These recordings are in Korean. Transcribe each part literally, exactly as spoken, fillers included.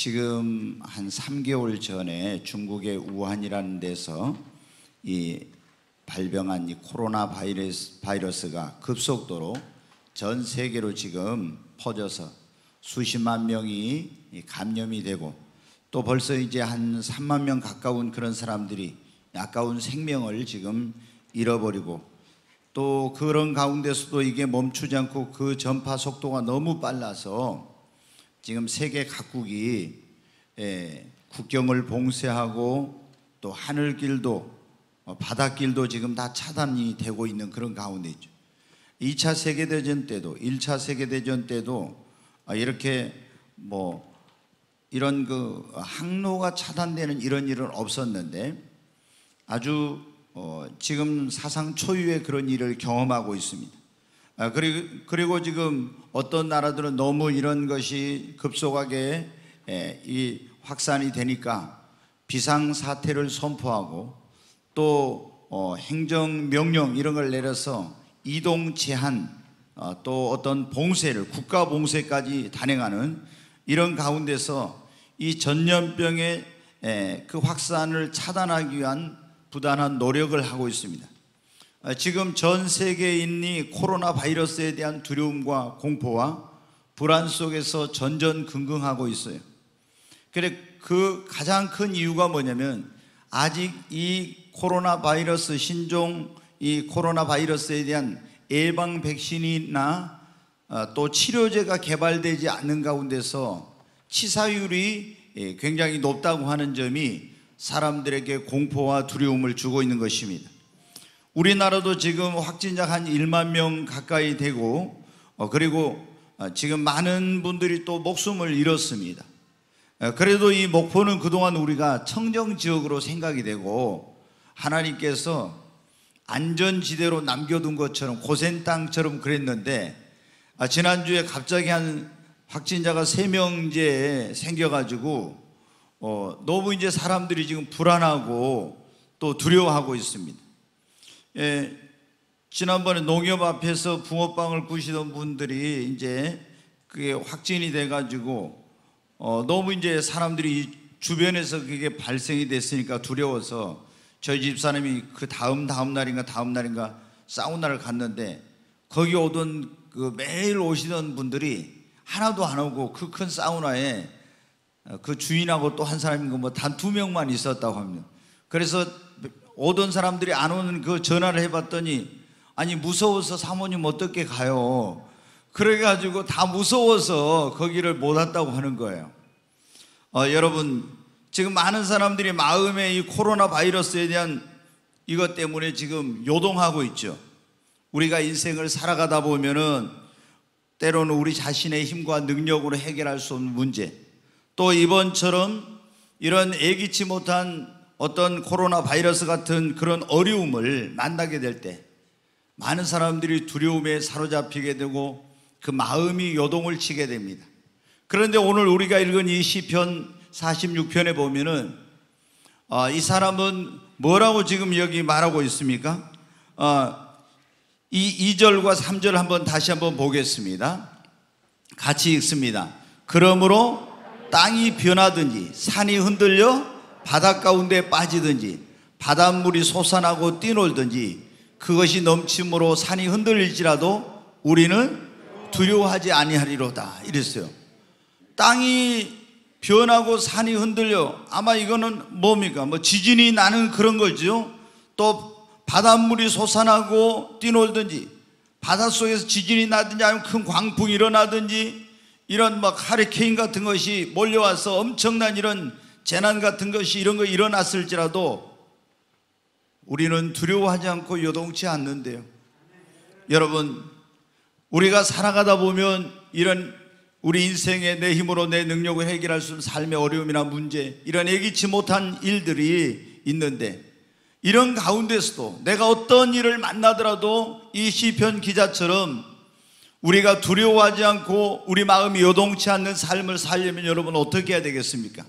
지금 한 삼 개월 전에 중국의 우한이라는 데서 이 발병한 이 코로나 바이러스, 바이러스가 급속도로 전 세계로 지금 퍼져서 수십만 명이 감염이 되고 또 벌써 이제 한 삼만 명 가까운 그런 사람들이 아까운 생명을 지금 잃어버리고 또 그런 가운데서도 이게 멈추지 않고 그 전파 속도가 너무 빨라서 지금 세계 각국이 국경을 봉쇄하고 또 하늘길도 바닷길도 지금 다 차단이 되고 있는 그런 가운데 있죠. 이 차 세계대전 때도 일 차 세계대전 때도 이렇게 뭐 이런 그 항로가 차단되는 이런 일은 없었는데 아주 어 지금 사상 초유의 그런 일을 경험하고 있습니다. 아 그리고 그리고 지금 어떤 나라들은 너무 이런 것이 급속하게 에, 이 확산이 되니까 비상 사태를 선포하고 또 어, 행정 명령 이런 걸 내려서 이동 제한 어, 또 어떤 봉쇄를 국가 봉쇄까지 단행하는 이런 가운데서 이 전염병의 에, 그 확산을 차단하기 위한 부단한 노력을 하고 있습니다. 어, 지금 전 세계인이 코로나 바이러스에 대한 두려움과 공포와 불안 속에서 전전긍긍하고 있어요. 그래 그 가장 큰 이유가 뭐냐면 아직 이 코로나 바이러스 신종 이 코로나 바이러스에 대한 예방 백신이나 또 치료제가 개발되지 않는 가운데서 치사율이 굉장히 높다고 하는 점이 사람들에게 공포와 두려움을 주고 있는 것입니다. 우리나라도 지금 확진자 한 일만 명 가까이 되고 그리고 지금 많은 분들이 또 목숨을 잃었습니다. 그래도 이 목포는 그동안 우리가 청정지역으로 생각이 되고 하나님께서 안전지대로 남겨둔 것처럼 고센 땅처럼 그랬는데 지난주에 갑자기 한 확진자가 세 명째 생겨가지고 어, 너무 이제 사람들이 지금 불안하고 또 두려워하고 있습니다. 예, 지난번에 농협 앞에서 붕어빵을 구시던 분들이 이제 그게 확진이 돼가지고 어, 너무 이제 사람들이 주변에서 그게 발생이 됐으니까 두려워서 저희 집사람이 그 다음 다음 날인가 다음 날인가 사우나를 갔는데 거기 오던 그 매일 오시던 분들이 하나도 안 오고 그 큰 사우나에 그 주인하고 또 한 사람인가 뭐 단 두 명만 있었다고 합니다. 그래서 오던 사람들이 안 오는 그 전화를 해봤더니 아니 무서워서 사모님 어떻게 가요? 그래가지고 다 무서워서 거기를 못 왔다고 하는 거예요. 어, 여러분 지금 많은 사람들이 마음에 이 코로나 바이러스에 대한 이것 때문에 지금 요동하고 있죠. 우리가 인생을 살아가다 보면은 때로는 우리 자신의 힘과 능력으로 해결할 수 없는 문제 또 이번처럼 이런 예기치 못한 어떤 코로나 바이러스 같은 그런 어려움을 만나게 될 때 많은 사람들이 두려움에 사로잡히게 되고 그 마음이 요동을 치게 됩니다. 그런데 오늘 우리가 읽은 이 시편 사십육 편에 보면은 어, 이 사람은 뭐라고 지금 여기 말하고 있습니까? 어, 이 이 절과 삼 절 한번 다시 한번 보겠습니다. 같이 읽습니다. 그러므로 땅이 변하든지 산이 흔들려 바닷 가운데 빠지든지 바닷물이 솟아나고 뛰놀든지 그것이 넘침으로 산이 흔들릴지라도 우리는 두려워하지 아니하리로다 이랬어요. 땅이 변하고 산이 흔들려 아마 이거는 뭡니까? 뭐 지진이 나는 그런 거죠. 또 바닷물이 솟아나고 뛰놀든지 바닷속에서 지진이 나든지 아니면 큰 광풍이 일어나든지 이런 막 하리케인 같은 것이 몰려와서 엄청난 이런 재난 같은 것이 이런 거 일어났을지라도 우리는 두려워하지 않고 요동치 않는데요. 여러분 우리가 살아가다 보면 이런 우리 인생의 내 힘으로 내 능력을 해결할 수 있는 삶의 어려움이나 문제 이런 예기치 못한 일들이 있는데 이런 가운데서도 내가 어떤 일을 만나더라도 이 시편 기자처럼 우리가 두려워하지 않고 우리 마음이 요동치 않는 삶을 살려면 여러분 어떻게 해야 되겠습니까?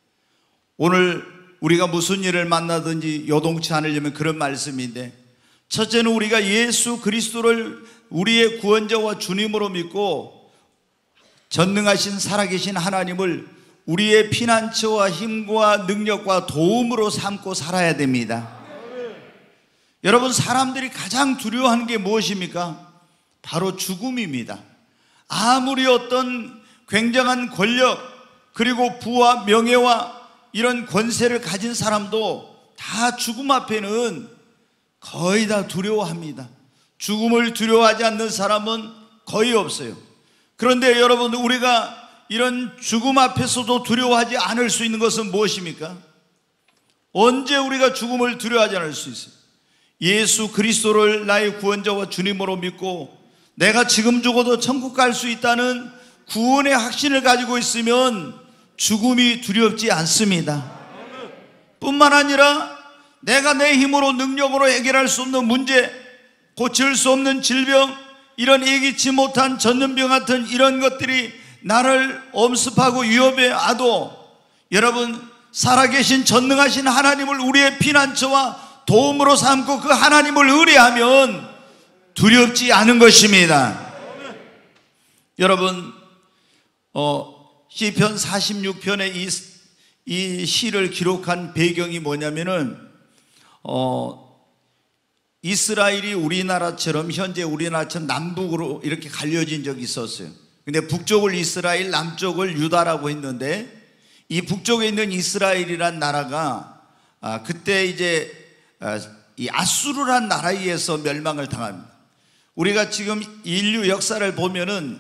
오늘 우리가 무슨 일을 만나든지 요동치 않으려면 그런 말씀인데 첫째는 우리가 예수 그리스도를 우리의 구원자와 주님으로 믿고 전능하신 살아계신 하나님을 우리의 피난처와 힘과 능력과 도움으로 삼고 살아야 됩니다. 여러분, 사람들이 가장 두려워하는 게 무엇입니까? 바로 죽음입니다. 아무리 어떤 굉장한 권력 그리고 부와 명예와 이런 권세를 가진 사람도 다 죽음 앞에는 거의 다 두려워합니다. 죽음을 두려워하지 않는 사람은 거의 없어요. 그런데 여러분, 우리가 이런 죽음 앞에서도 두려워하지 않을 수 있는 것은 무엇입니까? 언제 우리가 죽음을 두려워하지 않을 수 있어요? 예수 그리스도를 나의 구원자와 주님으로 믿고 내가 지금 죽어도 천국 갈 수 있다는 구원의 확신을 가지고 있으면 죽음이 두렵지 않습니다. 뿐만 아니라 내가 내 힘으로 능력으로 해결할 수 없는 문제, 고칠 수 없는 질병, 이런 예기치 못한 전염병 같은 이런 것들이 나를 엄습하고 위협해 와도 여러분, 살아계신 전능하신 하나님을 우리의 피난처와 도움으로 삼고 그 하나님을 의뢰하면 두렵지 않은 것입니다. 여러분, 어, 시편 사십육 편의 이, 이 시를 기록한 배경이 뭐냐면은 어, 이스라엘이 우리나라처럼 현재 우리나라처럼 남북으로 이렇게 갈려진 적이 있었어요. 근데 북쪽을 이스라엘, 남쪽을 유다라고 했는데 이 북쪽에 있는 이스라엘이란 나라가 아, 그때 이제 아, 이 아수르란 나라에 의해서 멸망을 당합니다. 우리가 지금 인류 역사를 보면은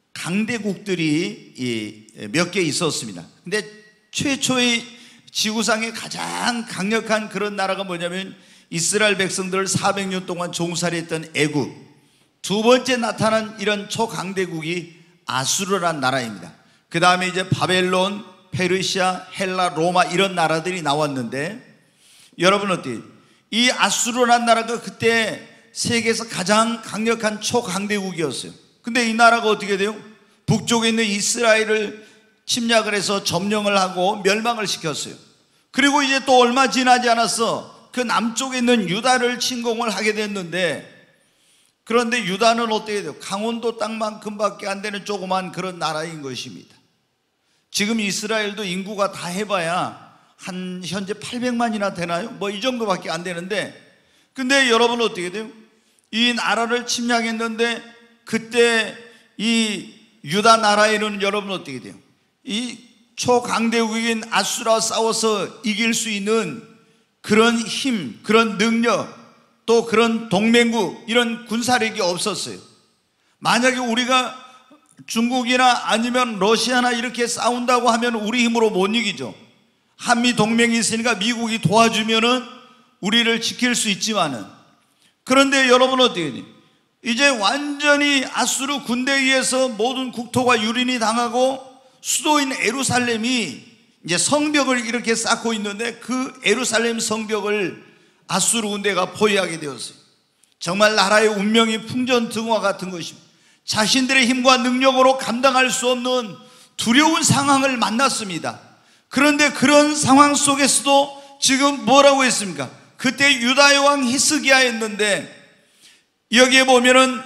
강대국들이 몇 개 있었습니다. 근데 최초의 지구상의 가장 강력한 그런 나라가 뭐냐면 이스라엘 백성들을 사백 년 동안 종살이했던 애굽, 두 번째 나타난 이런 초강대국이 아수르란 나라입니다. 그 다음에 이제 바벨론, 페르시아, 헬라, 로마 이런 나라들이 나왔는데 여러분 어때요? 이 아수르란 나라가 그때 세계에서 가장 강력한 초강대국이었어요. 근데 이 나라가 어떻게 돼요? 북쪽에 있는 이스라엘을 침략을 해서 점령을 하고 멸망을 시켰어요. 그리고 이제 또 얼마 지나지 않았어 그 남쪽에 있는 유다를 침공을 하게 됐는데, 그런데 유다는 어떻게 돼요? 강원도 땅만큼밖에 안 되는 조그만 그런 나라인 것입니다. 지금 이스라엘도 인구가 다 해봐야 한 현재 팔백만이나 되나요? 뭐 이 정도밖에 안 되는데, 근데 여러분 어떻게 돼요? 이 나라를 침략했는데 그때 이 유다 나라에는 여러분 어떻게 돼요? 이 초강대국인 아수라와 싸워서 이길 수 있는 그런 힘, 그런 능력, 또 그런 동맹국, 이런 군사력이 없었어요. 만약에 우리가 중국이나 아니면 러시아나 이렇게 싸운다고 하면 우리 힘으로 못 이기죠. 한미 동맹이 있으니까 미국이 도와주면은 우리를 지킬 수 있지만은, 그런데 여러분 어떻게 돼요? 이제 완전히 아수르 군대에 의해서 모든 국토가 유린이 당하고 수도인 예루살렘이 이제 성벽을 이렇게 쌓고 있는데 그 예루살렘 성벽을 아수르 군대가 포위하게 되었어요. 정말 나라의 운명이 풍전등화 같은 것입니다. 자신들의 힘과 능력으로 감당할 수 없는 두려운 상황을 만났습니다. 그런데 그런 상황 속에서도 지금 뭐라고 했습니까? 그때 유다의 왕 히스기야였는데, 여기에 보면은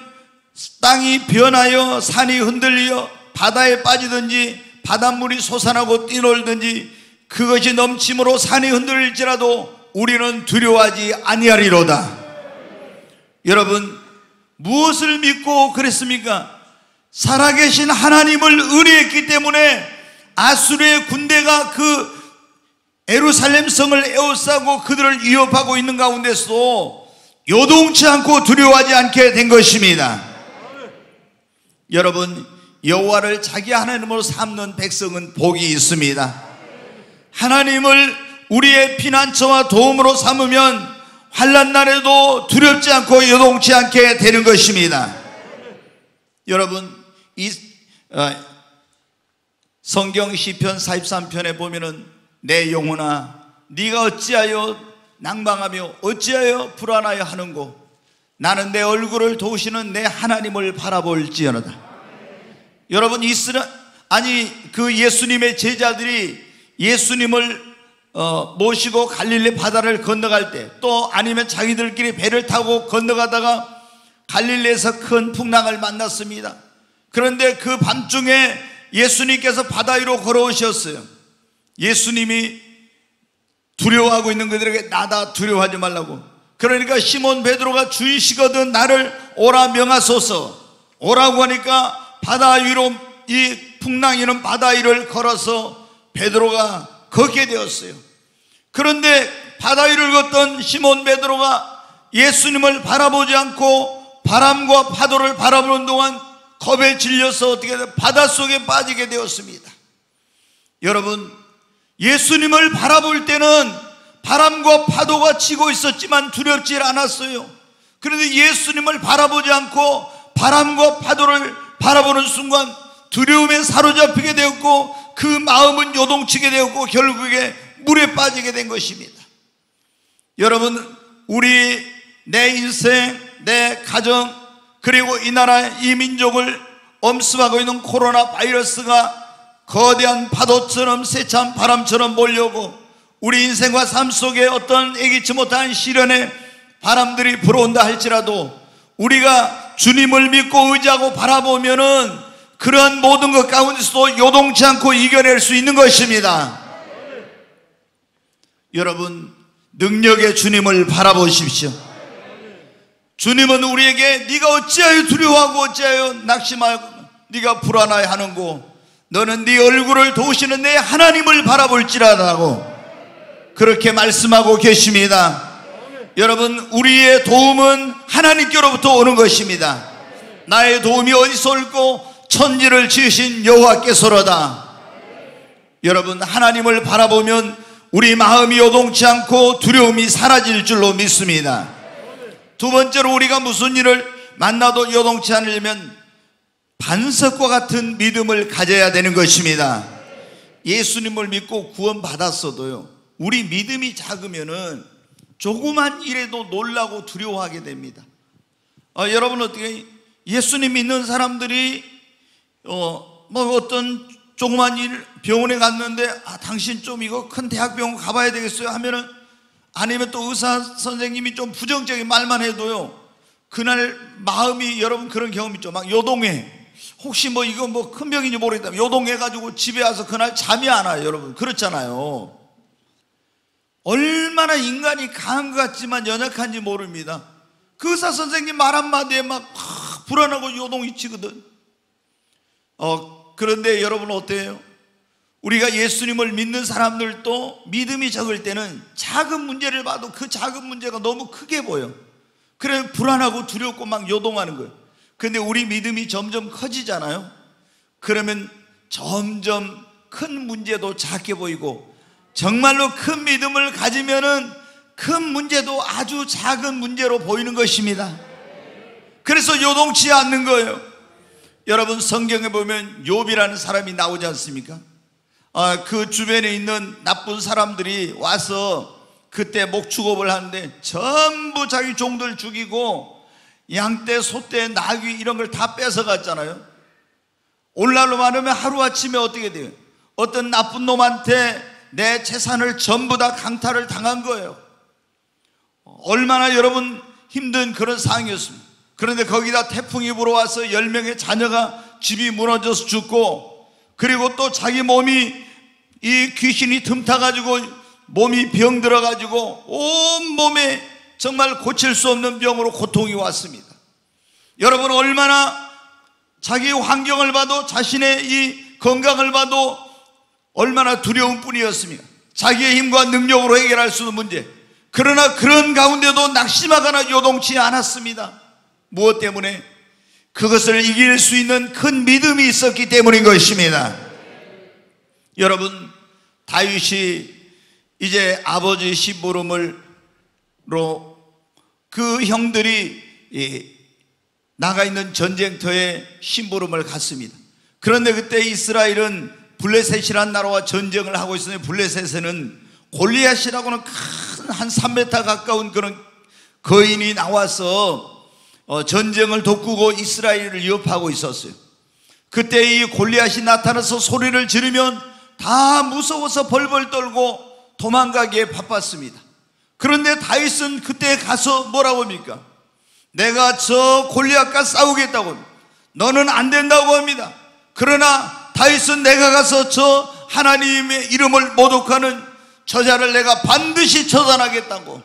땅이 변하여 산이 흔들려 바다에 빠지든지 바닷물이 솟아나고 뛰놀든지 그것이 넘침으로 산이 흔들릴지라도 우리는 두려워하지 아니하리로다. 여러분, 무엇을 믿고 그랬습니까? 살아계신 하나님을 의뢰했기 때문에 아수르의 군대가 그 예루살렘 성을 에워싸고 그들을 위협하고 있는 가운데서도 요동치 않고 두려워하지 않게 된 것입니다. 여러분, 여호와를 자기 하나님으로 삼는 백성은 복이 있습니다. 하나님을 우리의 피난처와 도움으로 삼으면 환난 날에도 두렵지 않고 요동치 않게 되는 것입니다. 여러분, 이 어, 성경 시편 사십삼 편에 보면은 내 영혼아 네가 어찌하여 낭망하며 어찌하여 불안하여 하는고, 나는 내 얼굴을 도우시는 내 하나님을 바라볼지어다. 여러분, 이스라 아니 그 예수님의 제자들이 예수님을 어, 모시고 갈릴리 바다를 건너갈 때, 또 아니면 자기들끼리 배를 타고 건너가다가 갈릴리에서 큰 풍랑을 만났습니다. 그런데 그 밤중에 예수님께서 바다 위로 걸어오셨어요. 예수님이 두려워하고 있는 그들에게 나다 두려워하지 말라고. 그러니까 시몬 베드로가 주이시거든 나를 오라 명하소서. 오라고 하니까 바다 위로 이 풍랑이는 바다 위를 걸어서 베드로가 걷게 되었어요. 그런데 바다 위를 걷던 시몬 베드로가 예수님을 바라보지 않고 바람과 파도를 바라보는 동안 겁에 질려서 어떻게 바닷속에 빠지게 되었습니다. 여러분, 예수님을 바라볼 때는 바람과 파도가 치고 있었지만 두렵지 않았어요. 그런데 예수님을 바라보지 않고 바람과 파도를 바라보는 순간 두려움에 사로잡히게 되었고 그 마음은 요동치게 되었고 결국에 물에 빠지게 된 것입니다. 여러분, 우리 내 인생, 내 가정, 그리고 이 나라, 이 민족을 엄습하고 있는 코로나 바이러스가 거대한 파도처럼 세찬 바람처럼 몰려오고 우리 인생과 삶 속에 어떤 예기치 못한 시련의 바람들이 불어온다 할지라도 우리가 주님을 믿고 의지하고 바라보면은 그런 모든 것 가운데서도 요동치 않고 이겨낼 수 있는 것입니다. 여러분, 능력의 주님을 바라보십시오. 주님은 우리에게 네가 어찌하여 두려워하고 어찌하여 낙심하고 네가 불안하여 하는고 너는 네 얼굴을 도우시는 내 하나님을 바라볼지라라고 그렇게 말씀하고 계십니다. 여러분, 우리의 도움은 하나님께로부터 오는 것입니다. 나의 도움이 어디서 올고 천지를 지으신 여호와께서로다. 여러분, 하나님을 바라보면 우리 마음이 요동치 않고 두려움이 사라질 줄로 믿습니다. 두 번째로 우리가 무슨 일을 만나도 요동치 않으려면 반석과 같은 믿음을 가져야 되는 것입니다. 예수님을 믿고 구원받았어도요, 우리 믿음이 작으면은 조그만 일에도 놀라고 두려워하게 됩니다. 어, 여러분 어떻게 예수님 믿는 사람들이 어, 뭐 어떤 조그만 일 병원에 갔는데 아, 당신 좀 이거 큰 대학병원 가봐야 되겠어요 하면은, 아니면 또 의사 선생님이 좀 부정적인 말만 해도요 그날 마음이, 여러분 그런 경험 있죠. 막 요동해. 혹시 뭐 이거 뭐 큰 병인지 모르겠다 요동해가지고 집에 와서 그날 잠이 안 와요. 여러분 그렇잖아요. 얼마나 인간이 강한 것 같지만 연약한지 모릅니다. 그 의사 선생님 말 한마디에 막 아, 불안하고 요동이 치거든. 어, 그런데 여러분 어때요? 우리가 예수님을 믿는 사람들도 믿음이 적을 때는 작은 문제를 봐도 그 작은 문제가 너무 크게 보여. 그래 불안하고 두렵고 막 요동하는 거예요. 근데 우리 믿음이 점점 커지잖아요. 그러면 점점 큰 문제도 작게 보이고, 정말로 큰 믿음을 가지면은 큰 문제도 아주 작은 문제로 보이는 것입니다. 그래서 요동치 않는 거예요. 여러분 성경에 보면 욥이라는 사람이 나오지 않습니까? 아, 그 주변에 있는 나쁜 사람들이 와서 그때 목축업을 하는데 전부 자기 종들 죽이고 양떼, 소떼, 나귀 이런 걸 다 뺏어갔잖아요. 오늘날로 말하면 하루아침에 어떻게 돼요? 어떤 나쁜 놈한테 내 재산을 전부 다 강탈을 당한 거예요. 얼마나 여러분 힘든 그런 상황이었습니다. 그런데 거기다 태풍이 불어와서 열 명의 자녀가 집이 무너져서 죽고, 그리고 또 자기 몸이 이 귀신이 틈타가지고 몸이 병들어가지고 온 몸에 정말 고칠 수 없는 병으로 고통이 왔습니다. 여러분 얼마나 자기 환경을 봐도, 자신의 이 건강을 봐도 얼마나 두려운 뿐이었습니까? 자기의 힘과 능력으로 해결할 수 없는 문제. 그러나 그런 가운데도 낙심하거나 요동치 않았습니다. 무엇 때문에? 그것을 이길 수 있는 큰 믿음이 있었기 때문인 것입니다. 여러분, 다윗이 이제 아버지 심부름으로 그 형들이 나가 있는 전쟁터에 심부름을 갔습니다. 그런데 그때 이스라엘은 블레셋이라는 나라와 전쟁을 하고 있었는데, 블레셋에는 골리앗이라고는 큰 한 삼 미터 가까운 그런 거인이 나와서 어, 전쟁을 돋구고 이스라엘을 위협하고 있었어요. 그때 이 골리앗이 나타나서 소리를 지르면 다 무서워서 벌벌 떨고 도망가기에 바빴습니다. 그런데 다윗은 그때 가서 뭐라고 합니까? 내가 저 골리앗과 싸우겠다고, 너는 안 된다고 합니다. 그러나 하여서 내가 가서 저 하나님의 이름을 모독하는 저자를 내가 반드시 처단하겠다고.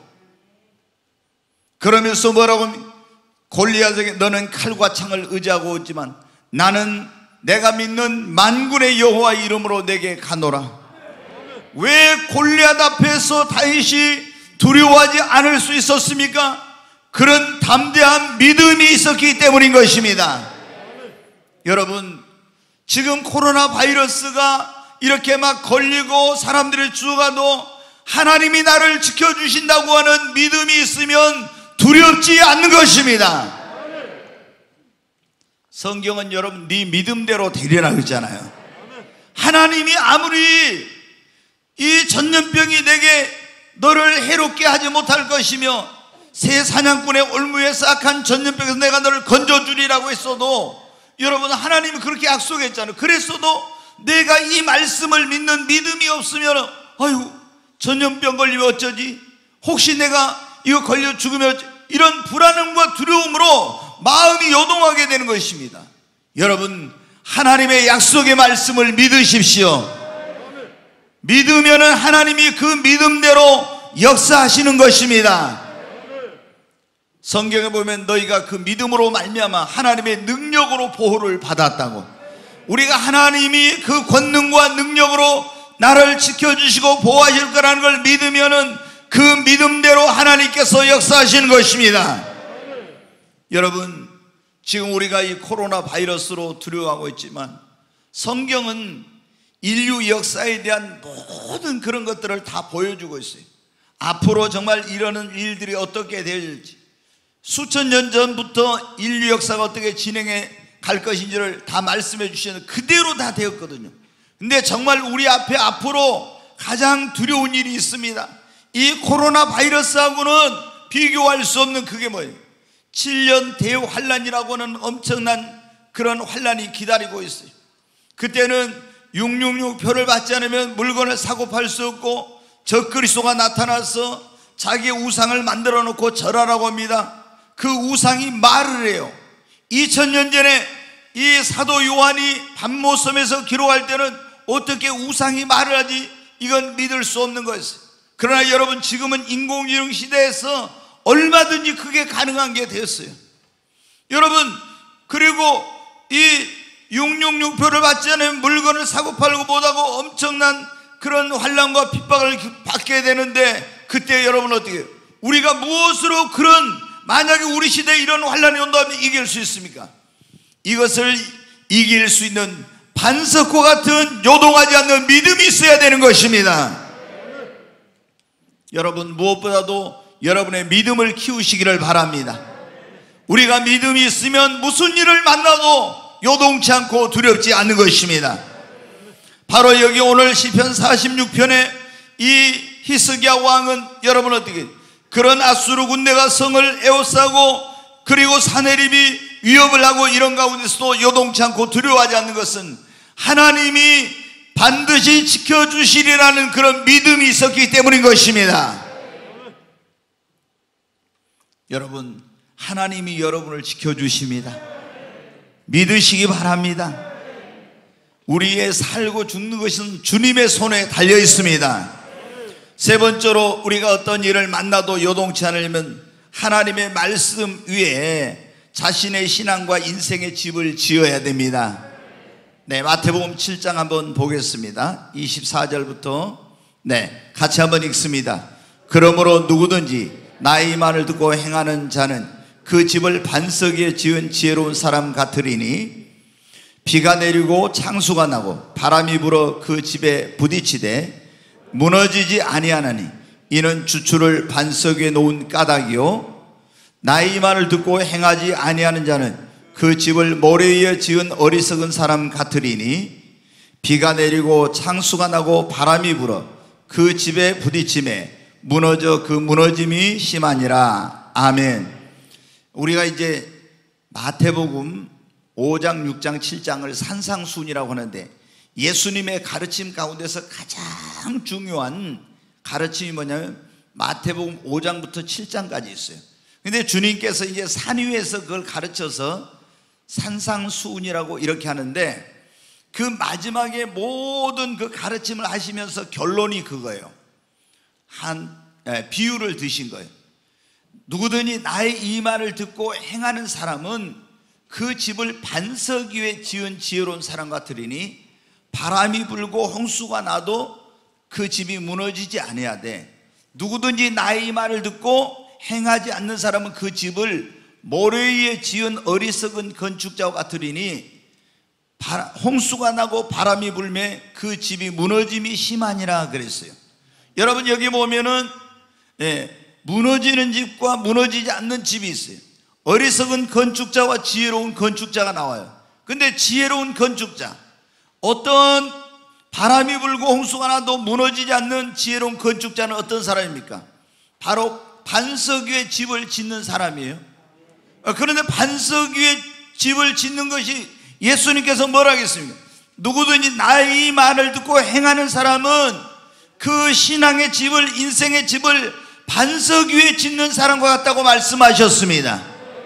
그러면서 뭐라고 합니까? 골리앗에게 너는 칼과 창을 의지하고 있지만 나는 내가 믿는 만군의 여호와 이름으로 내게 가노라. 왜 골리앗 앞에서 다윗이 두려워하지 않을 수 있었습니까? 그런 담대한 믿음이 있었기 때문인 것입니다. 여러분, 지금 코로나 바이러스가 이렇게 막 걸리고 사람들이 죽어가도 하나님이 나를 지켜주신다고 하는 믿음이 있으면 두렵지 않는 것입니다. 성경은 여러분 네 믿음대로 되리라 그러잖아요. 하나님이 아무리 이 전염병이 내게 너를 해롭게 하지 못할 것이며 새 사냥꾼의 올무에서 악한 전염병에서 내가 너를 건져주리라고 했어도, 여러분 하나님이 그렇게 약속했잖아요. 그랬어도 내가 이 말씀을 믿는 믿음이 없으면 아유 전염병 걸리면 어쩌지, 혹시 내가 이거 걸려 죽으면 어쩌지, 이런 불안함과 두려움으로 마음이 요동하게 되는 것입니다. 여러분 하나님의 약속의 말씀을 믿으십시오. 믿으면은 하나님이 그 믿음대로 역사하시는 것입니다. 성경에 보면 너희가 그 믿음으로 말미암아 하나님의 능력으로 보호를 받았다고. 우리가 하나님이 그 권능과 능력으로 나를 지켜주시고 보호하실 거라는 걸 믿으면은 그 믿음대로 하나님께서 역사하시는 것입니다. 여러분 지금 우리가 이 코로나 바이러스로 두려워하고 있지만 성경은 인류 역사에 대한 모든 그런 것들을 다 보여주고 있어요. 앞으로 정말 이러는 일들이 어떻게 될지, 수천 년 전부터 인류 역사가 어떻게 진행해 갈 것인지를 다 말씀해 주시는 그대로 다 되었거든요. 근데 정말 우리 앞에 앞으로 가장 두려운 일이 있습니다. 이 코로나 바이러스하고는 비교할 수 없는 그게 뭐예요? 칠 년 대환란이라고 하는 엄청난 그런 환란이 기다리고 있어요. 그때는 육육육 표를 받지 않으면 물건을 사고 팔 수 없고 적그리스도가 나타나서 자기의 우상을 만들어 놓고 절하라고 합니다. 그 우상이 말을 해요. 이천 년 전에 이 사도 요한이 pat모섬에서 기록할 때는 어떻게 우상이 말을 하지? 이건 믿을 수 없는 거였어요. 그러나 여러분 지금은 인공지능 시대에서 얼마든지 그게 가능한 게 됐어요. 여러분 그리고 이 육육육 표를 받지 않으면 물건을 사고 팔고 못하고 엄청난 그런 환난과 핍박을 받게 되는데, 그때 여러분 어떻게 해요? 우리가 무엇으로 그런, 만약에 우리 시대에 이런 환난이 온다면 이길 수 있습니까? 이것을 이길 수 있는 반석과 같은 요동하지 않는 믿음이 있어야 되는 것입니다. 여러분 무엇보다도 여러분의 믿음을 키우시기를 바랍니다. 우리가 믿음이 있으면 무슨 일을 만나도 요동치 않고 두렵지 않는 것입니다. 바로 여기 오늘 시편 사십육 편에 이 히스기야 왕은 여러분 어떻게, 그런 아수르 군대가 성을 에워싸고 그리고 사내립이 위협을 하고 이런 가운데서도 요동치 않고 두려워하지 않는 것은 하나님이 반드시 지켜주시리라는 그런 믿음이 있었기 때문인 것입니다. 여러분 하나님이 여러분을 지켜주십니다. 믿으시기 바랍니다. 우리의 살고 죽는 것은 주님의 손에 달려 있습니다. 세 번째로 우리가 어떤 일을 만나도 요동치 않으려면 하나님의 말씀 위에 자신의 신앙과 인생의 집을 지어야 됩니다. 네, 마태복음 칠 장 한번 보겠습니다. 이십사 절부터 네, 같이 한번 읽습니다. 그러므로 누구든지 나의 말을 듣고 행하는 자는 그 집을 반석 위에 지은 지혜로운 사람 같으리니 비가 내리고 창수가 나고 바람이 불어 그 집에 부딪히되 무너지지 아니하나니 이는 주추를 반석 위에 놓은 까닭이요 나의 말을 듣고 행하지 아니하는 자는 그 집을 모래 위에 지은 어리석은 사람 같으리니 비가 내리고 창수가 나고 바람이 불어 그 집에 부딪힘에 무너져 그 무너짐이 심하니라. 아멘. 우리가 이제 마태복음 오 장, 육 장, 칠 장을 산상수훈이라고 하는데 예수님의 가르침 가운데서 가장 중요한 가르침이 뭐냐면 마태복음 오 장부터 칠 장까지 있어요. 근데 주님께서 이제 산 위에서 그걸 가르쳐서 산상수훈이라고 이렇게 하는데, 그 마지막에 모든 그 가르침을 하시면서 결론이 그거예요. 한 예, 비유를 드신 거예요. 누구든지 나의 이 말을 듣고 행하는 사람은 그 집을 반석 위에 지은 지혜로운 사람 같으리니 바람이 불고 홍수가 나도 그 집이 무너지지 아니하되 돼. 누구든지 나의 이 말을 듣고 행하지 않는 사람은 그 집을 모래 위에 지은 어리석은 건축자와 같으리니 홍수가 나고 바람이 불매 그 집이 무너짐이 심하니라 그랬어요. 여러분 여기 보면은 예, 무너지는 집과 무너지지 않는 집이 있어요. 어리석은 건축자와 지혜로운 건축자가 나와요. 근데 지혜로운 건축자, 어떤 바람이 불고 홍수가 나도 무너지지 않는 지혜로운 건축자는 어떤 사람입니까? 바로 반석 위에 집을 짓는 사람이에요. 그런데 반석 위에 집을 짓는 것이 예수님께서 뭐라 하겠습니까? 누구든지 나의 이 말을 듣고 행하는 사람은 그 신앙의 집을, 인생의 집을 반석 위에 짓는 사람과 같다고 말씀하셨습니다.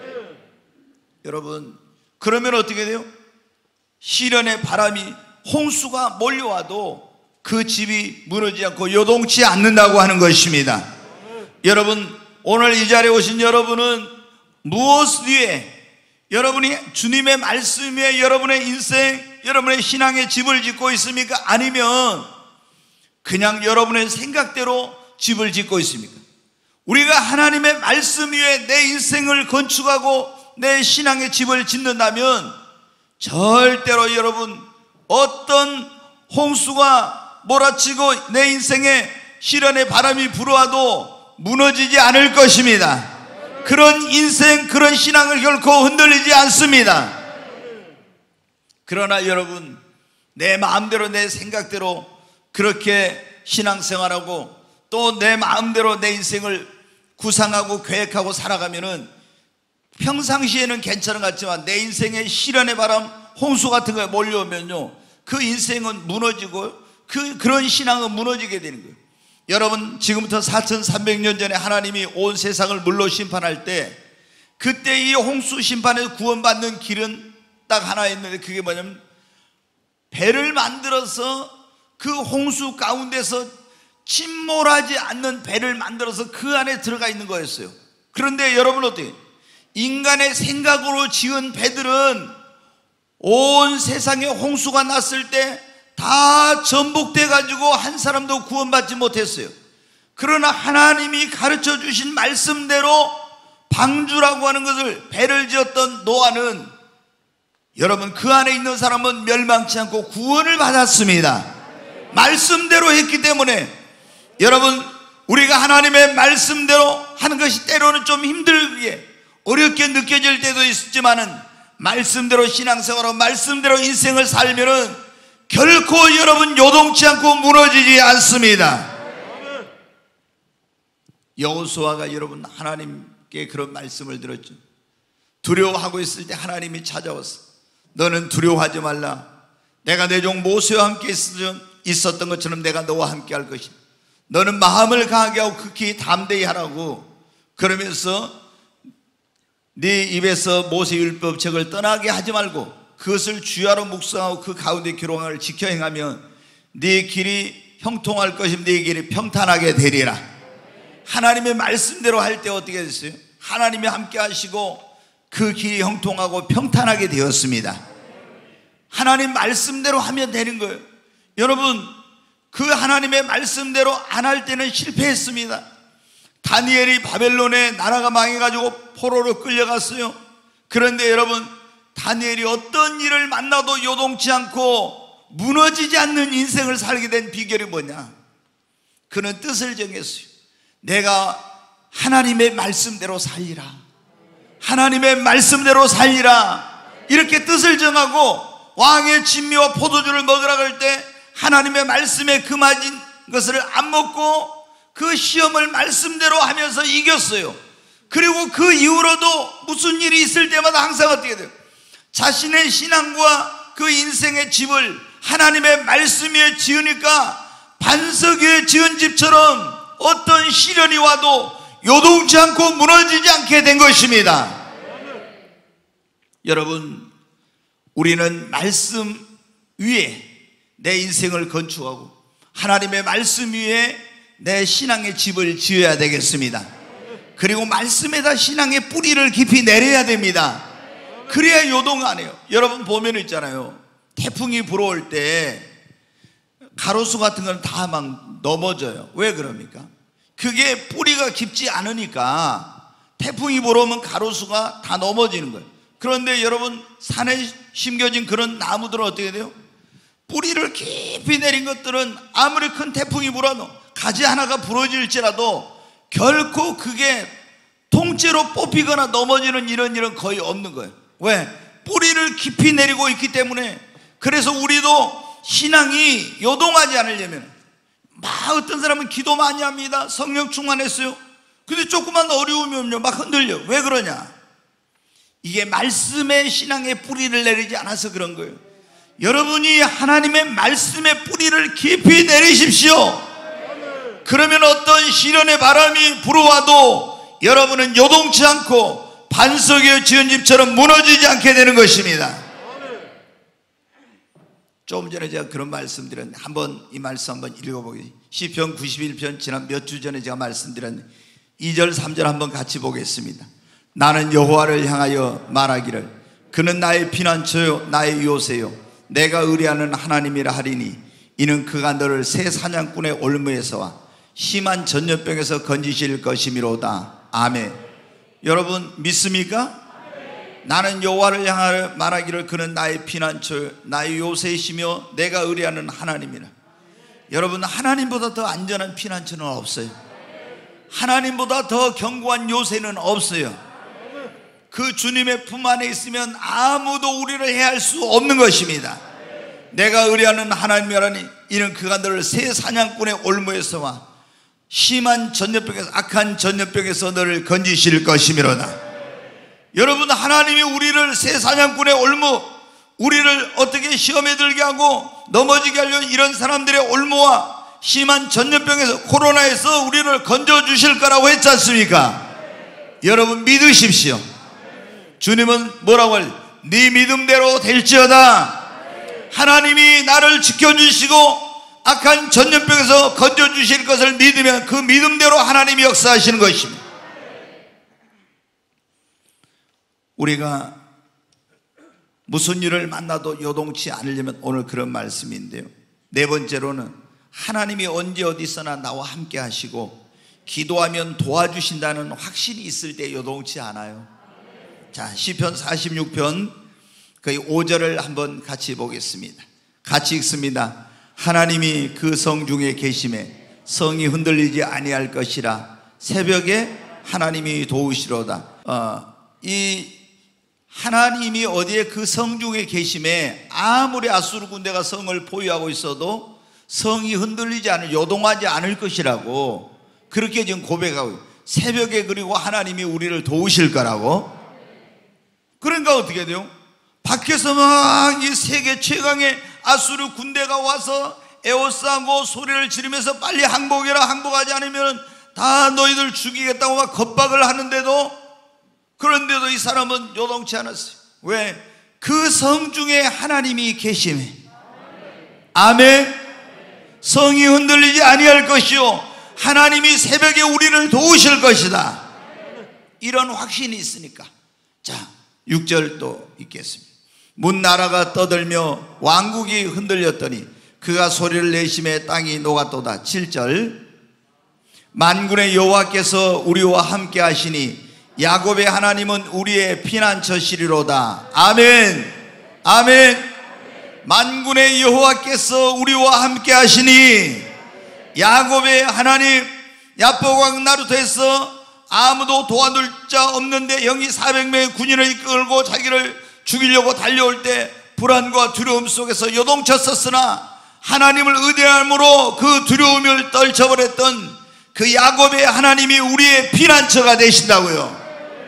여러분, 그러면 어떻게 돼요? 시련의 바람이, 홍수가 몰려와도 그 집이 무너지지 않고 요동치 않는다고 하는 것입니다. 여러분, 오늘 이 자리에 오신 여러분은 무엇 위에, 여러분이 주님의 말씀 위에 여러분의 인생, 여러분의 신앙의 집을 짓고 있습니까? 아니면 그냥 여러분의 생각대로 집을 짓고 있습니까? 우리가 하나님의 말씀 위에 내 인생을 건축하고 내 신앙의 집을 짓는다면 절대로 여러분 어떤 홍수가 몰아치고 내 인생에 시련의 바람이 불어와도 무너지지 않을 것입니다. 그런 인생, 그런 신앙을 결코 흔들리지 않습니다. 그러나 여러분, 내 마음대로 내 생각대로 그렇게 신앙생활하고 또 내 마음대로 내 인생을 구상하고 계획하고 살아가면은 평상시에는 괜찮은 것 같지만 내 인생에 시련의 바람, 홍수 같은 거에 몰려오면요, 그 인생은 무너지고 그, 그런 신앙은 무너지게 되는 거예요. 여러분, 지금부터 사천삼백 년 전에 하나님이 온 세상을 물로 심판할 때 그때 이 홍수 심판에서 구원받는 길은 딱 하나 있는데 그게 뭐냐면 배를 만들어서 그 홍수 가운데서 침몰하지 않는 배를 만들어서 그 안에 들어가 있는 거였어요. 그런데 여러분 어때요? 인간의 생각으로 지은 배들은 온 세상에 홍수가 났을 때 다 전복돼 가지고 한 사람도 구원받지 못했어요. 그러나 하나님이 가르쳐 주신 말씀대로 방주라고 하는 것을, 배를 지었던 노아는 여러분 그 안에 있는 사람은 멸망치 않고 구원을 받았습니다. 말씀대로 했기 때문에 여러분, 우리가 하나님의 말씀대로 하는 것이 때로는 좀 힘들게 어렵게 느껴질 때도 있지만은 말씀대로 신앙생활하고 말씀대로 인생을 살면은 결코 여러분 요동치 않고 무너지지 않습니다. 여호수아가 여러분 하나님께 그런 말씀을 들었죠. 두려워하고 있을 때 하나님이 찾아왔어. 너는 두려워하지 말라. 내가 내 종 모세와 함께 있었던 것처럼 내가 너와 함께 할 것이다. 너는 마음을 강하게 하고 극히 담대히 하라고. 그러면서 네 입에서 모세 율법책을 떠나게 하지 말고 그것을 주야로 묵상하고 그 가운데 기록을 지켜 행하면 네 길이 형통할 것이며 네 길이 평탄하게 되리라. 하나님의 말씀대로 할 때 어떻게 됐어요? 하나님이 함께 하시고 그 길이 형통하고 평탄하게 되었습니다. 하나님 말씀대로 하면 되는 거예요. 여러분, 그 하나님의 말씀대로 안 할 때는 실패했습니다. 다니엘이 바벨론에 나라가 망해가지고 포로로 끌려갔어요. 그런데 여러분, 다니엘이 어떤 일을 만나도 요동치 않고 무너지지 않는 인생을 살게 된 비결이 뭐냐? 그는 뜻을 정했어요. 내가 하나님의 말씀대로 살리라. 하나님의 말씀대로 살리라. 이렇게 뜻을 정하고 왕의 진미와 포도주를 먹으라 그럴 때 하나님의 말씀에 금하진 것을 안 먹고 그 시험을 말씀대로 하면서 이겼어요. 그리고 그 이후로도 무슨 일이 있을 때마다 항상 어떻게 돼요? 자신의 신앙과 그 인생의 집을 하나님의 말씀 위에 지으니까 반석 위에 지은 집처럼 어떤 시련이 와도 요동치 않고 무너지지 않게 된 것입니다. 여러분, 우리는 말씀 위에 내 인생을 건축하고 하나님의 말씀 위에 내 신앙의 집을 지어야 되겠습니다. 그리고 말씀에다 신앙의 뿌리를 깊이 내려야 됩니다. 그래야 요동 안 해요. 여러분 보면 있잖아요, 태풍이 불어올 때 가로수 같은 건 다 막 넘어져요. 왜 그럽니까? 그게 뿌리가 깊지 않으니까 태풍이 불어오면 가로수가 다 넘어지는 거예요. 그런데 여러분, 산에 심겨진 그런 나무들은 어떻게 돼요? 뿌리를 깊이 내린 것들은 아무리 큰 태풍이 불어도 가지 하나가 부러질지라도 결코 그게 통째로 뽑히거나 넘어지는 이런 일은 거의 없는 거예요. 왜? 뿌리를 깊이 내리고 있기 때문에. 그래서 우리도 신앙이 요동하지 않으려면, 막 어떤 사람은 기도 많이 합니다. 성령 충만했어요. 근데 조그만 어려움이 오면 막 흔들려. 왜 그러냐? 이게 말씀의 신앙의 뿌리를 내리지 않아서 그런 거예요. 여러분이 하나님의 말씀의 뿌리를 깊이 내리십시오. 그러면 어떤 시련의 바람이 불어와도 여러분은 요동치 않고 반석에 지은 집처럼 무너지지 않게 되는 것입니다. 조금 전에 제가 그런 말씀 드렸는데, 한번 이 말씀 한번 읽어보겠습니다. 시편 구십일 편 지난 몇 주 전에 제가 말씀드렸는데 이 절 삼 절 한번 같이 보겠습니다. 나는 여호와를 향하여 말하기를 그는 나의 피난처요 나의 요새요 내가 의뢰하는 하나님이라 하리니 이는 그가 너를 새 사냥꾼의 올무에서와 심한 전염병에서 건지실 것이미로다. 아멘. 여러분 믿습니까? 나는 여호와를 향하여 말하기를 그는 나의 피난처 나의 요새이시며 내가 의뢰하는 하나님이라. 여러분, 하나님보다 더 안전한 피난처는 없어요. 하나님보다 더 견고한 요새는 없어요. 그 주님의 품 안에 있으면 아무도 우리를 해할 수 없는 것입니다. 내가 의뢰하는 하나님이라니 이는 그가 너를 새 사냥꾼의 올무에서와 심한 전염병에서 악한 전염병에서 너를 건지실 것이미로다. 여러분, 하나님이 우리를 새 사냥꾼의 올무, 우리를 어떻게 시험에 들게 하고 넘어지게 하려는 이런 사람들의 올무와 심한 전염병에서, 코로나에서 우리를 건져주실 거라고 했지 않습니까? 여러분 믿으십시오. 주님은 뭐라고 할? 네 믿음대로 될지어다. 하나님이 나를 지켜주시고 악한 전염병에서 건져주실 것을 믿으면 그 믿음대로 하나님이 역사하시는 것입니다. 우리가 무슨 일을 만나도 요동치 않으려면 오늘 그런 말씀인데요, 네 번째로는 하나님이 언제 어디서나 나와 함께 하시고 기도하면 도와주신다는 확신이 있을 때 요동치 않아요. 자, 시편 사십육 편 거의 오 절을 한번 같이 보겠습니다. 같이 읽습니다. 하나님이 그 성 중에 계심에 성이 흔들리지 아니할 것이라. 새벽에 하나님이 도우시로다. 어, 이 하나님이 어디에 그 성 중에 계심에 아무리 아수르 군대가 성을 포위하고 있어도 성이 흔들리지 않을, 요동하지 않을 것이라고 그렇게 지금 고백하고 있어요. 새벽에 그리고 하나님이 우리를 도우실 거라고. 그러니까 어떻게 돼요? 밖에서 막 이 세계 최강의 아수르 군대가 와서 에워싸고 소리를 지르면서 빨리 항복해라, 항복하지 않으면 다 너희들 죽이겠다고 막 겁박을 하는데도, 그런데도 이 사람은 요동치 않았어요. 왜? 그 성 중에 하나님이 계심에. 아멘. 성이 흔들리지 아니할 것이요 하나님이 새벽에 우리를 도우실 것이다. 이런 확신이 있으니까. 자, 육 절 또 읽겠습니다. 문나라가 떠들며 왕국이 흔들렸더니 그가 소리를 내심에 땅이 녹았도다. 칠 절. 만군의 여호와께서 우리와 함께 하시니 야곱의 하나님은 우리의 피난처시리로다. 아멘. 아멘. 만군의 여호와께서 우리와 함께 하시니, 야곱의 하나님, 야포강 나루터에서 아무도 도와줄 자 없는데 영이 사백 명의 군인을 이끌고 자기를 죽이려고 달려올 때 불안과 두려움 속에서 요동쳤었으나 하나님을 의뢰함으로 그 두려움을 떨쳐버렸던 그 야곱의 하나님이 우리의 피난처가 되신다고요.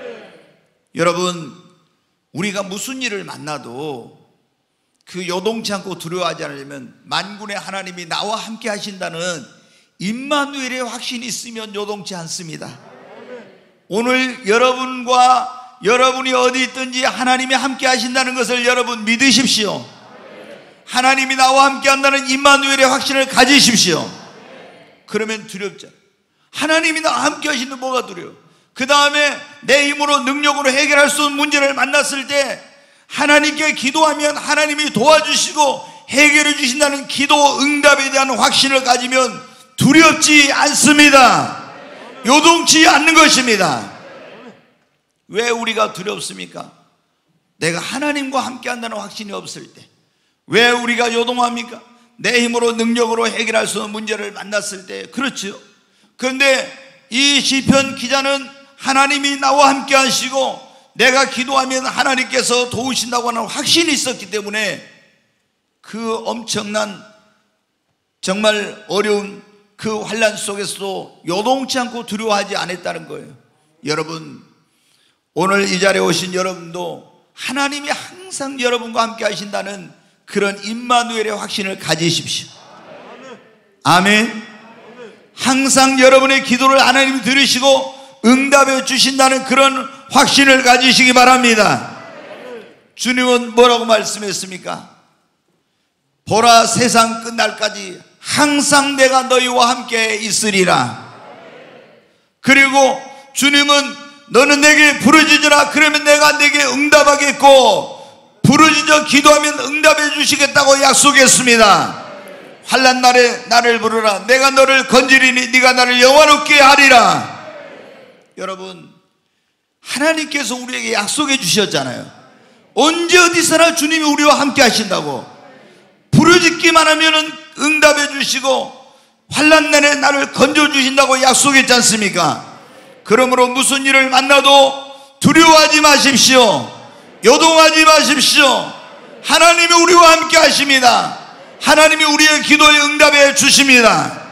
여러분, 우리가 무슨 일을 만나도 그 요동치 않고 두려워하지 않으려면 만군의 하나님이 나와 함께 하신다는 임마누엘의 확신이 있으면 요동치 않습니다. 오늘 여러분과 여러분이 어디 있든지 하나님이 함께 하신다는 것을 여러분 믿으십시오. 하나님이 나와 함께 한다는 임마누엘의 확신을 가지십시오. 그러면 두렵지 않아요. 하나님이 나와 함께 하시는데 뭐가 두려워? 그 다음에 내 힘으로 능력으로 해결할 수 없는 문제를 만났을 때 하나님께 기도하면 하나님이 도와주시고 해결해 주신다는 기도 응답에 대한 확신을 가지면 두렵지 않습니다. 요동치 않는 것입니다. 왜 우리가 두렵습니까? 내가 하나님과 함께 한다는 확신이 없을 때. 왜 우리가 요동합니까? 내 힘으로 능력으로 해결할 수 없는 문제를 만났을 때. 그렇죠. 그런데 이 시편 기자는 하나님이 나와 함께 하시고 내가 기도하면 하나님께서 도우신다고 하는 확신이 있었기 때문에 그 엄청난 정말 어려운 그 환난 속에서도 요동치 않고 두려워하지 않았다는 거예요. 여러분, 오늘 이 자리에 오신 여러분도 하나님이 항상 여러분과 함께 하신다는 그런 임마누엘의 확신을 가지십시오. 아멘. 항상 여러분의 기도를 하나님이 들으시고 응답해 주신다는 그런 확신을 가지시기 바랍니다. 주님은 뭐라고 말씀했습니까? 보라, 세상 끝날까지 항상 내가 너희와 함께 있으리라. 그리고 주님은 너는 내게 부르짖으라 그러면 내가 내게 응답하겠고 부르짖어 기도하면 응답해 주시겠다고 약속했습니다. 환난 날에 나를 부르라 내가 너를 건지리니 네가 나를 영화롭게 하리라. 여러분, 하나님께서 우리에게 약속해 주셨잖아요. 언제 어디서나 주님이 우리와 함께 하신다고. 부르짖기만 하면 응답해 주시고 환난 날에 나를 건져주신다고 약속했지 않습니까? 그러므로 무슨 일을 만나도 두려워하지 마십시오. 요동하지 마십시오. 하나님이 우리와 함께 하십니다. 하나님이 우리의 기도에 응답해 주십니다.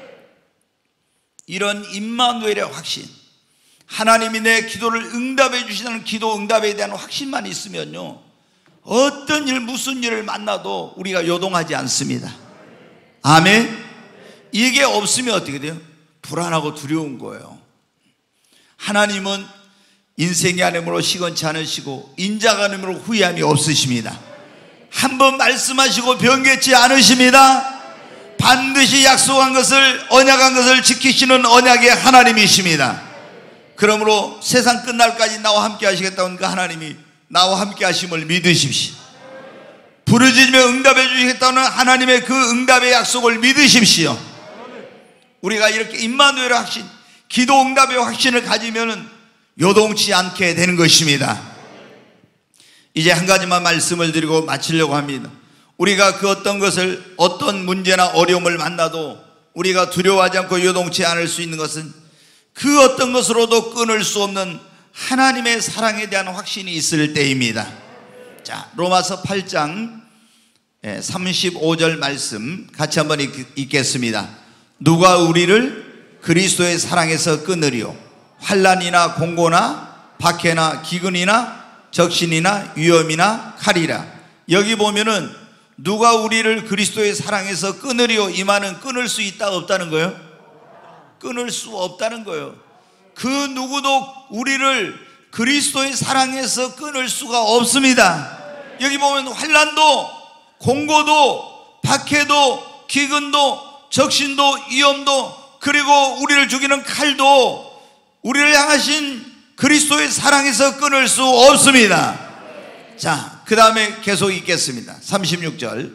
이런 임마누엘의 확신, 하나님이 내 기도를 응답해 주시는 기도 응답에 대한 확신만 있으면요, 어떤 일 무슨 일을 만나도 우리가 요동하지 않습니다. 아멘. 이게 없으면 어떻게 돼요? 불안하고 두려운 거예요. 하나님은 인생의 하나님으로 시건치 않으시고 인자가 하나님으로 후회함이 없으십니다. 한번 말씀하시고 변개치 않으십니다. 반드시 약속한 것을, 언약한 것을 지키시는 언약의 하나님이십니다. 그러므로 세상 끝날까지 나와 함께 하시겠다는 그 하나님이 나와 함께 하심을 믿으십시오. 부르짖으며 응답해 주시겠다는 하나님의 그 응답의 약속을 믿으십시오. 우리가 이렇게 임마누엘의 확신, 기도 응답의 확신을 가지면 요동치 않게 되는 것입니다. 이제 한 가지만 말씀을 드리고 마치려고 합니다. 우리가 그 어떤 것을, 어떤 문제나 어려움을 만나도 우리가 두려워하지 않고 요동치 않을 수 있는 것은 그 어떤 것으로도 끊을 수 없는 하나님의 사랑에 대한 확신이 있을 때입니다. 자, 로마서 팔 장 삼십오 절 말씀 같이 한번 읽겠습니다. 누가 우리를 그리스도의 사랑에서 끊으리요? 환난이나 공고나 박해나 기근이나 적신이나 위험이나 칼이라. 여기 보면은 누가 우리를 그리스도의 사랑에서 끊으리요? 이 말은 끊을 수 있다 없다는 거예요? 끊을 수 없다는 거예요. 그 누구도 우리를 그리스도의 사랑에서 끊을 수가 없습니다. 여기 보면 환난도 공고도 박해도 기근도 적신도 위험도 그리고 우리를 죽이는 칼도 우리를 향하신 그리스도의 사랑에서 끊을 수 없습니다. 자, 그 다음에 계속 읽겠습니다. 삼십육 절.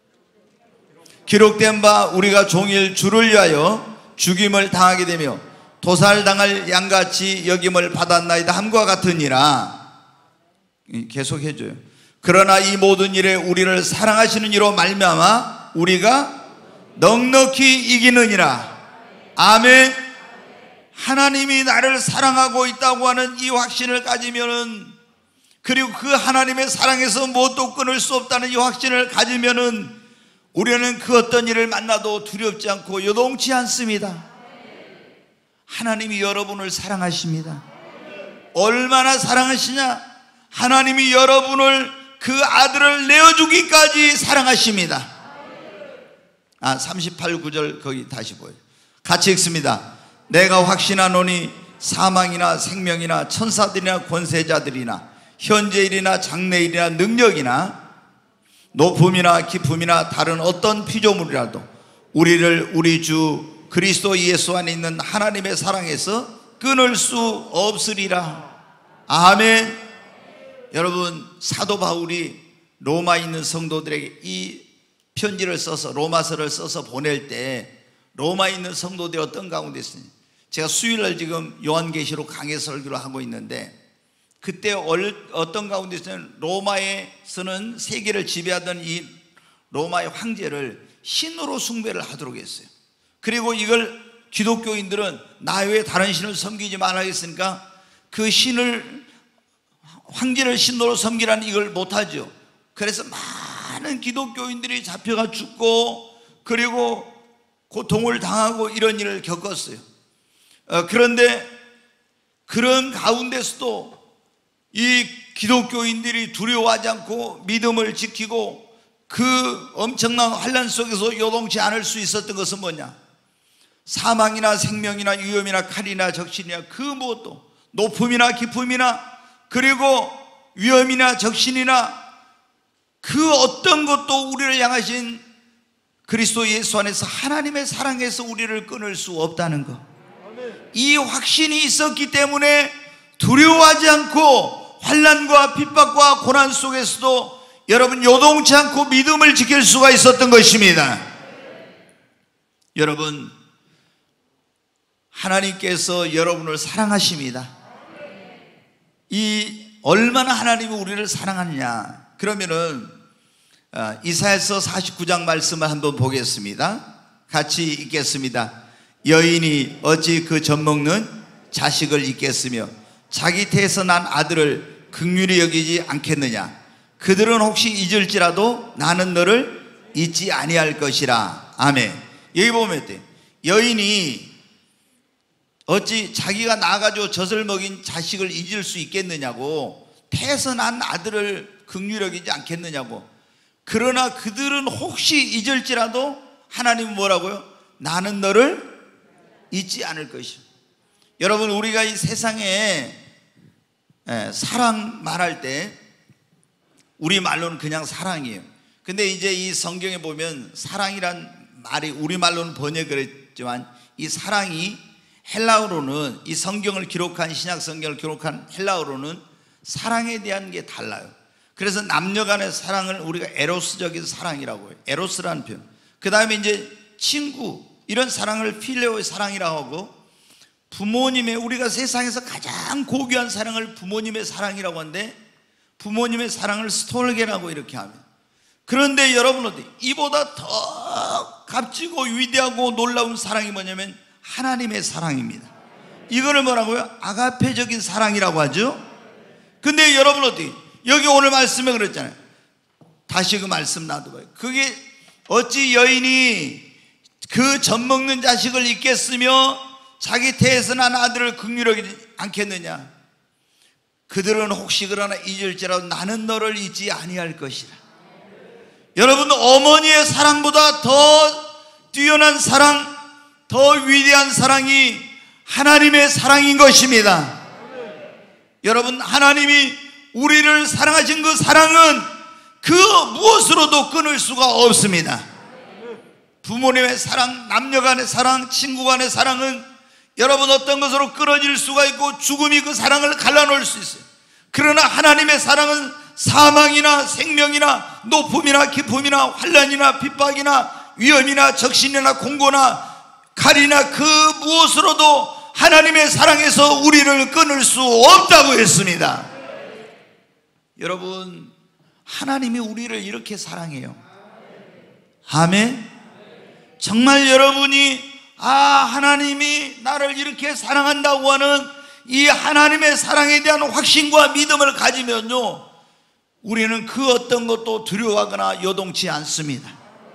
기록된 바 우리가 종일 주를 위하여 죽임을 당하게 되며 도살당할 양같이 여김을 받았나이다 함과 같으니라. 계속 해줘요. 그러나 이 모든 일에 우리를 사랑하시는 이로 말미암아 우리가 넉넉히 이기느니라. 아멘. 하나님이 나를 사랑하고 있다고 하는 이 확신을 가지면은, 그리고 그 하나님의 사랑에서 무엇도 끊을 수 없다는 이 확신을 가지면은 우리는 그 어떤 일을 만나도 두렵지 않고 요동치 않습니다. 하나님이 여러분을 사랑하십니다. 얼마나 사랑하시냐? 하나님이 여러분을 그 아들을 내어주기까지 사랑하십니다. 아, 삼십팔 구절 거기 다시 보여요. 같이 읽습니다. 내가 확신하노니 사망이나 생명이나 천사들이나 권세자들이나 현재일이나 장래일이나 능력이나 높음이나 깊음이나 다른 어떤 피조물이라도 우리를 우리 주 그리스도 예수 안에 있는 하나님의 사랑에서 끊을 수 없으리라. 아멘. 여러분, 사도 바울이 로마에 있는 성도들에게 이 편지를 써서, 로마서를 써서 보낼 때 로마에 있는 성도들이 어떤 가운데 있으니, 제가 수요일날 지금 요한계시록 강해 설교를 하고 있는데, 그때 어떤 가운데 있으면 로마에서는 세계를 지배하던 이 로마의 황제를 신으로 숭배를 하도록 했어요. 그리고 이걸 기독교인들은 나 외에 다른 신을 섬기지 말라 했으니까 그 신을, 황제를 신으로 섬기라는 이걸 못하죠. 그래서 많은 기독교인들이 잡혀가 죽고 그리고 고통을 당하고 이런 일을 겪었어요. 어, 그런데 그런 가운데서도 이 기독교인들이 두려워하지 않고 믿음을 지키고 그 엄청난 환난 속에서 요동치 않을 수 있었던 것은 뭐냐? 사망이나 생명이나 위험이나 칼이나 적신이나 그 무엇도, 높음이나 깊음이나 그리고 위험이나 적신이나 그 어떤 것도 우리를 향하신 그리스도 예수 안에서 하나님의 사랑에서 우리를 끊을 수 없다는 것, 이 확신이 있었기 때문에 두려워하지 않고 환난과 핍박과 고난 속에서도 여러분 요동치 않고 믿음을 지킬 수가 있었던 것입니다. 여러분, 하나님께서 여러분을 사랑하십니다. 이 얼마나 하나님이 우리를 사랑하느냐, 그러면은 이사야서 사십구 장 말씀을 한번 보겠습니다. 같이 읽겠습니다. 여인이 어찌 그 젖먹는 자식을 잊겠으며 자기 태에서 난 아들을 긍휼히 여기지 않겠느냐. 그들은 혹시 잊을지라도 나는 너를 잊지 아니할 것이라. 아멘. 여기 보면 어때요? 여인이 어찌 자기가 나가지고 젖을 먹인 자식을 잊을 수 있겠느냐고, 태에서 난 아들을 긍휼히 여기지 않겠느냐고. 그러나 그들은 혹시 잊을지라도 하나님은 뭐라고요? 나는 너를 잊지 않을 것이요. 여러분, 우리가 이 세상에 사랑 말할 때 우리 말로는 그냥 사랑이에요. 근데 이제 이 성경에 보면 사랑이란 말이 우리말로는 번역을 했지만 이 사랑이 헬라어로는, 이 성경을 기록한, 신약 성경을 기록한 헬라어로는 사랑에 대한 게 달라요. 그래서 남녀 간의 사랑을 우리가 에로스적인 사랑이라고 해요. 에로스라는 표현. 그 다음에 이제 친구, 이런 사랑을 필레오의 사랑이라고 하고, 부모님의, 우리가 세상에서 가장 고귀한 사랑을 부모님의 사랑이라고 하는데 부모님의 사랑을 스톨게라고 이렇게 하면, 그런데 여러분 어디 이보다 더 값지고 위대하고 놀라운 사랑이 뭐냐면 하나님의 사랑입니다. 이거를 뭐라고요? 아가페적인 사랑이라고 하죠. 근데 여러분 어디 여기 오늘 말씀에 그랬잖아요. 다시 그 말씀 놔둬봐요. 그게 어찌 여인이 그 젖먹는 자식을 잊겠으며 자기 태에서 난 아들을 긍휼히 여기지 않겠느냐. 그들은 혹시 그러나 잊을지라도 나는 너를 잊지 아니할 것이라. 여러분, 어머니의 사랑보다 더 뛰어난 사랑, 더 위대한 사랑이 하나님의 사랑인 것입니다. 여러분, 하나님이 우리를 사랑하신 그 사랑은 그 무엇으로도 끊을 수가 없습니다. 부모님의 사랑, 남녀 간의 사랑, 친구 간의 사랑은 여러분 어떤 것으로 끊어질 수가 있고 죽음이 그 사랑을 갈라놓을 수 있어요. 그러나 하나님의 사랑은 사망이나 생명이나 높음이나 깊음이나 환난이나 핍박이나 위험이나 적신이나 공고나 칼이나 그 무엇으로도 하나님의 사랑에서 우리를 끊을 수 없다고 했습니다. 여러분, 하나님이 우리를 이렇게 사랑해요. 아멘. 정말 여러분이 아, 하나님이 나를 이렇게 사랑한다고 하는 이 하나님의 사랑에 대한 확신과 믿음을 가지면요, 우리는 그 어떤 것도 두려워하거나 요동치 않습니다.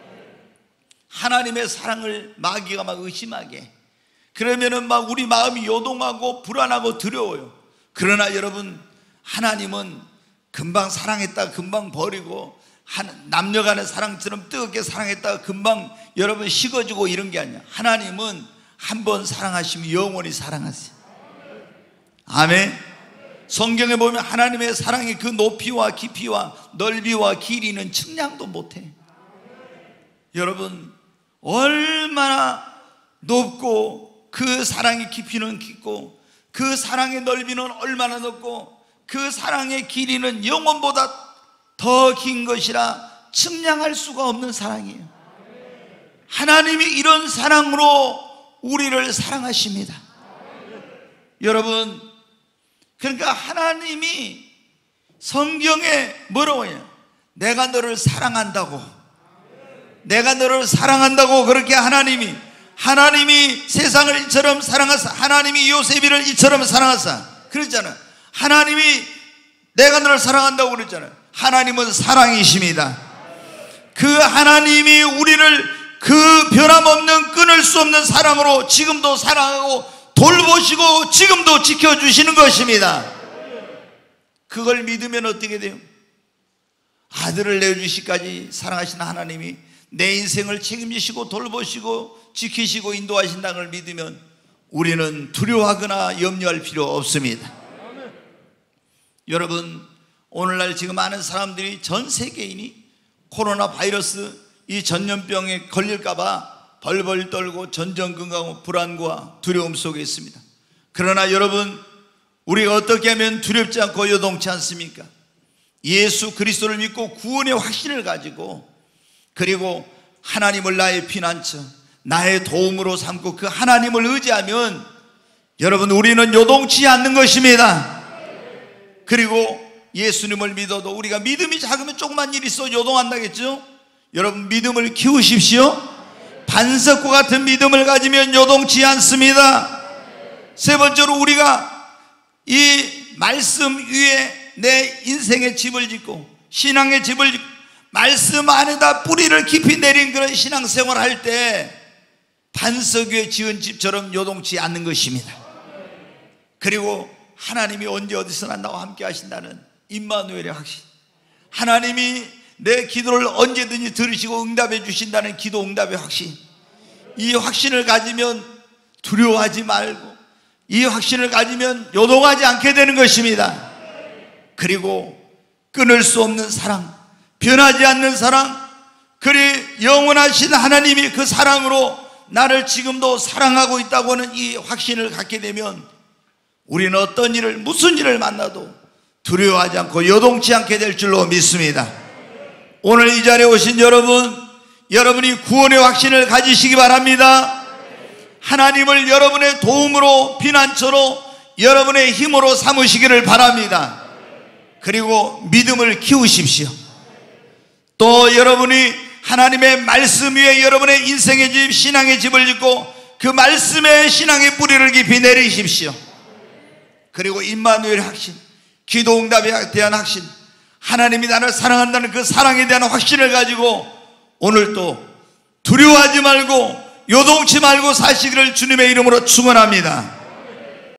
하나님의 사랑을 마귀가 막 의심하게, 그러면은 막 우리 마음이 요동하고 불안하고 두려워요. 그러나 여러분, 하나님은 금방 사랑했다가 금방 버리고, 남녀 간의 사랑처럼 뜨겁게 사랑했다가 금방 여러분 식어지고 이런 게 아니야. 하나님은 한 번 사랑하시면 영원히 사랑하세요. 아멘. 성경에 보면 하나님의 사랑의 그 높이와 깊이와 넓이와 길이는 측량도 못해. 여러분, 얼마나 높고 그 사랑의 깊이는 깊고 그 사랑의 넓이는 얼마나 넓고 그 사랑의 길이는 영원보다 더 긴 것이라 측량할 수가 없는 사랑이에요. 하나님이 이런 사랑으로 우리를 사랑하십니다. 여러분, 그러니까 하나님이 성경에 뭐라고 해요? 내가 너를 사랑한다고, 내가 너를 사랑한다고. 그렇게 하나님이 하나님이 세상을 이처럼 사랑하사, 하나님이 요셉이를 이처럼 사랑하사 그랬잖아요. 하나님이 내가 너를 사랑한다고 그랬잖아요. 하나님은 사랑이십니다. 그 하나님이 우리를 그 변함없는 끊을 수 없는 사랑으로 지금도 사랑하고 돌보시고 지금도 지켜주시는 것입니다. 그걸 믿으면 어떻게 돼요? 아들을 내어주시기까지 사랑하시는 하나님이 내 인생을 책임지시고 돌보시고 지키시고 인도하신다는 걸 믿으면 우리는 두려워하거나 염려할 필요 없습니다. 여러분, 오늘날 지금 많은 사람들이, 전 세계인이 코로나 바이러스 이 전염병에 걸릴까봐 벌벌 떨고 전전긍긍하고 불안과 두려움 속에 있습니다. 그러나 여러분, 우리가 어떻게 하면 두렵지 않고 요동치 않습니까? 예수 그리스도를 믿고 구원의 확신을 가지고, 그리고 하나님을 나의 피난처, 나의 도움으로 삼고 그 하나님을 의지하면 여러분, 우리는 요동치 않는 것입니다. 그리고 예수님을 믿어도 우리가 믿음이 작으면 조그만 일이 있어 요동한다겠죠? 여러분, 믿음을 키우십시오. 반석과 같은 믿음을 가지면 요동치 않습니다. 세 번째로, 우리가 이 말씀 위에 내 인생의 집을 짓고 신앙의 집을 짓고 말씀 안에다 뿌리를 깊이 내린 그런 신앙생활을 할 때 반석 위에 지은 집처럼 요동치 않는 것입니다. 그리고 하나님이 언제 어디서나 나와 함께 하신다는 임마누엘의 확신, 하나님이 내 기도를 언제든지 들으시고 응답해 주신다는 기도 응답의 확신, 이 확신을 가지면 두려워하지 말고 이 확신을 가지면 요동하지 않게 되는 것입니다. 그리고 끊을 수 없는 사랑, 변하지 않는 사랑, 그리 영원하신 하나님이 그 사랑으로 나를 지금도 사랑하고 있다고 하는 이 확신을 갖게 되면 우리는 어떤 일을, 무슨 일을 만나도 두려워하지 않고 요동치 않게 될 줄로 믿습니다. 오늘 이 자리에 오신 여러분, 여러분이 구원의 확신을 가지시기 바랍니다. 하나님을 여러분의 도움으로, 피난처로, 여러분의 힘으로 삼으시기를 바랍니다. 그리고 믿음을 키우십시오. 또 여러분이 하나님의 말씀 위에 여러분의 인생의 집, 신앙의 집을 짓고 그 말씀의 신앙의 뿌리를 깊이 내리십시오. 그리고 임마누엘 확신, 기도 응답에 대한 확신, 하나님이 나를 사랑한다는 그 사랑에 대한 확신을 가지고 오늘도 두려워하지 말고 요동치 말고 사시기를 주님의 이름으로 축원합니다.